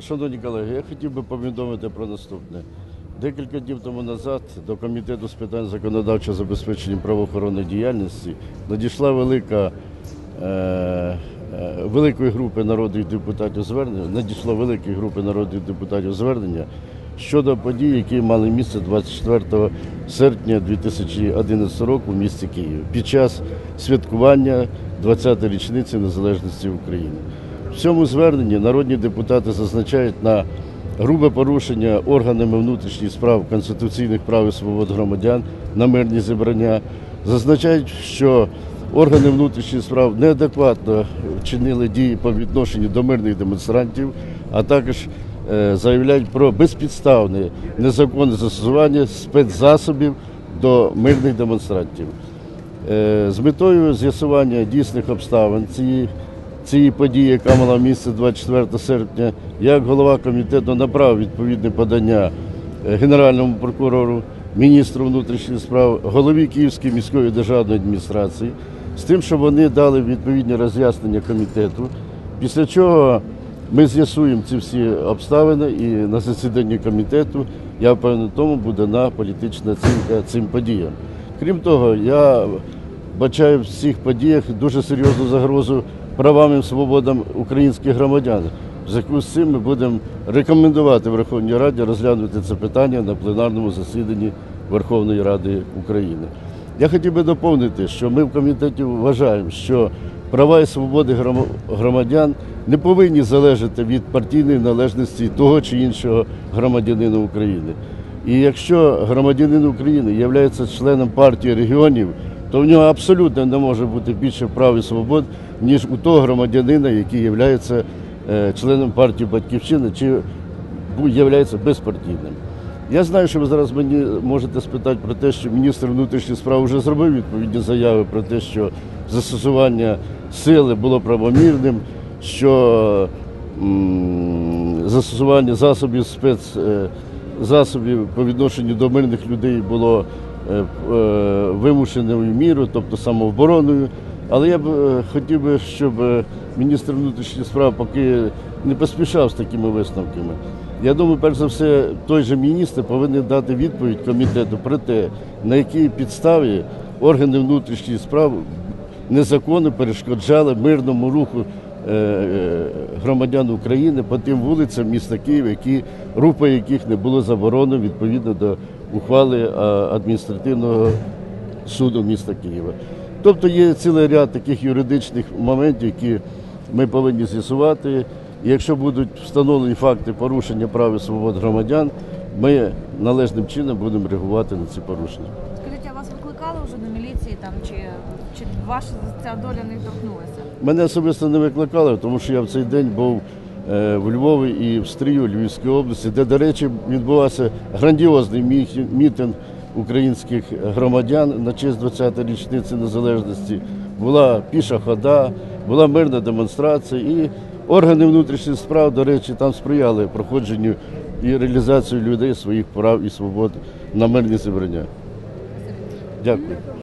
Шановні колеги, я хотів би повідомити про наступне. Декілька днів тому назад до Комітету з питань законодавчого забезпечення правоохоронної діяльності надійшла великої групи народних депутатів звернення щодо подій, які мали місце 24 серпня 2011 року в місті Києві під час святкування 20-ї річниці незалежності України. В цьому зверненні народні депутати зазначають на грубе порушення органами внутрішніх справ конституційних прав і свобод громадян на мирні зібрання, зазначають, що органи внутрішніх справ неадекватно вчинили дії по відношенню до мирних демонстрантів, а також заявляють про безпідставне незаконне застосування спецзасобів до мирних демонстрантів. З метою з'ясування дійсних обставин цієї події, яка мала місце 24 серпня, я, як голова комітету, направив відповідне подання Генеральному прокурору, міністру внутрішніх справ, голові Київської міської державної адміністрації, з тим, щоб вони дали відповідні роз'яснення комітету, після чого ми з'ясуємо ці всі обставини і на засіданні комітету, я впевнений, тому буде дана політична оцінка цим подіям. Крім того, я бачаю в цих подіях дуже серйозну загрозу правам і свободам українських громадян. В зв'язку з цим ми будемо рекомендувати Верховній Раді розглянути це питання на пленарному засіданні Верховної Ради України. Я хотів би доповнити, що ми в комітеті вважаємо, що права і свободи громадян не повинні залежати від партійної належності того чи іншого громадянина України. І якщо громадянин України є членом партії регіонів, то в нього абсолютно не може бути більше прав і свобод, ніж у того громадянина, який є членом партії «Батьківщина» чи є безпартійним. Я знаю, що ви зараз мені можете спитати про те, що міністр внутрішніх справ вже зробив відповідні заяви про те, що застосування сили було правомірним, що застосування спецзасобів по відношенню до мирних людей було вимушеною мірою, тобто самообороною. Але я б хотів би, щоб міністр внутрішніх справ поки не поспішав з такими висновками. Я думаю, перш за все, той же міністр повинен дати відповідь комітету про те, на якій підставі органи внутрішніх справ незаконно перешкоджали мирному руху громадян України по тим вулицям міста Києва, рух по яких не було заборонено відповідно до ухвали адміністративного суду міста Києва. Тобто є цілий ряд таких юридичних моментів, які ми повинні з'ясувати. І якщо будуть встановлені факти порушення прав і свобод громадян, ми належним чином будемо реагувати на ці порушення. Скажіть, а вас викликали вже до міліції чи ваша ця доля не торкнулася? Мене особисто не викликали, тому що я в цей день був в Львові і в Стрию Львівської області, де, до речі, відбувався грандіозний мітинг українських громадян на честь 20-ї річниці незалежності. Була піша хода, була мирна демонстрація, і органи внутрішніх справ, до речі, там сприяли проходженню і реалізації людей своїх прав і свобод на мирні зібрання. Дякую.